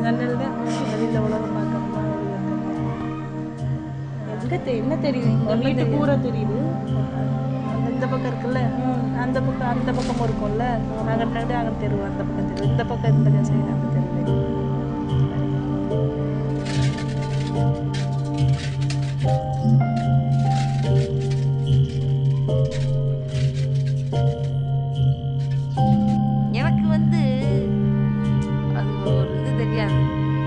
அதனால தான் வெளியில் உலகம் பார்க்கணுமா எங்கே என்ன தெரியும் இந்த வீட்டு கூரை தெரியுது இந்த பக்கம் இருக்குல்ல அந்த பக்கமும் இருக்கும்ல அங்கே தெரு அந்த பக்கம் தெரு இந்த பக்கம் சைடு அந்த தெரு எனக்கு வந்து அது ஒரு இது தெரியாது.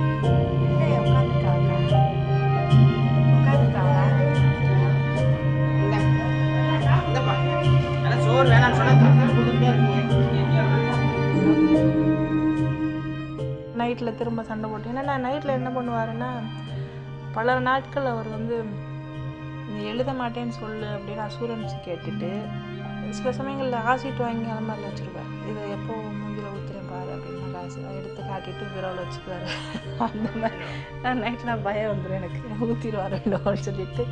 நைட்டில் திரும்ப சண்டை போட்டு ஏன்னா நான் நைட்டில் என்ன பண்ணுவாருன்னா பல நாட்கள் அவர் வந்து நீ எழுத மாட்டேன்னு சொல்லு அப்படின்னு அசூரன்ஸ் கேட்டுட்டு சில சமயங்களில் ஆசிட் வாங்கி அலமாரில் வச்சுருப்பார். இதை எப்போ மூஞ்சில் ஊற்றுறேன் பாரு அப்படின்னு காசு எடுத்து காட்டிட்டு விரவில் வச்சுக்குவார். அந்த மாதிரி நான் நைட்டில் பயம் வந்துடும் எனக்கு ஊற்றிடுவார் அப்படின்னு சொல்லிட்டு.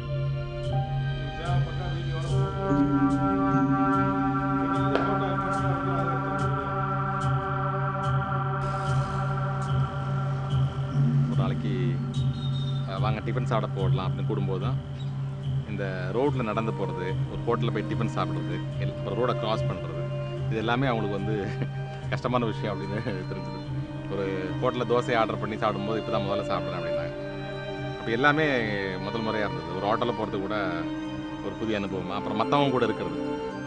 நாளைக்கு வாங்க டிஃபன் சாப்பிட போடலாம் அப்படின்னு கூடும்போது தான் இந்த ரோட்டில் நடந்து போகிறது, ஒரு ஹோட்டலில் போய் டிஃபன் சாப்பிட்றது, அப்புறம் ரோடை க்ராஸ் பண்ணுறது, இது எல்லாமே அவங்களுக்கு வந்து கஷ்டமான விஷயம் அப்படின்னு தெரிஞ்சுது. ஒரு ஹோட்டலில் தோசை ஆர்டர் பண்ணி சாப்பிடும்போது இப்போ தான் முதல்ல சாப்பிட்றேன் அப்படின்னாங்க. அப்போ எல்லாமே முதல் முறையாக இருந்தது. ஒரு ஹோட்டலில் போகிறது கூட ஒரு புதிய அனுபவம். அப்புறம் மற்றவங்க கூட இருக்கிறது,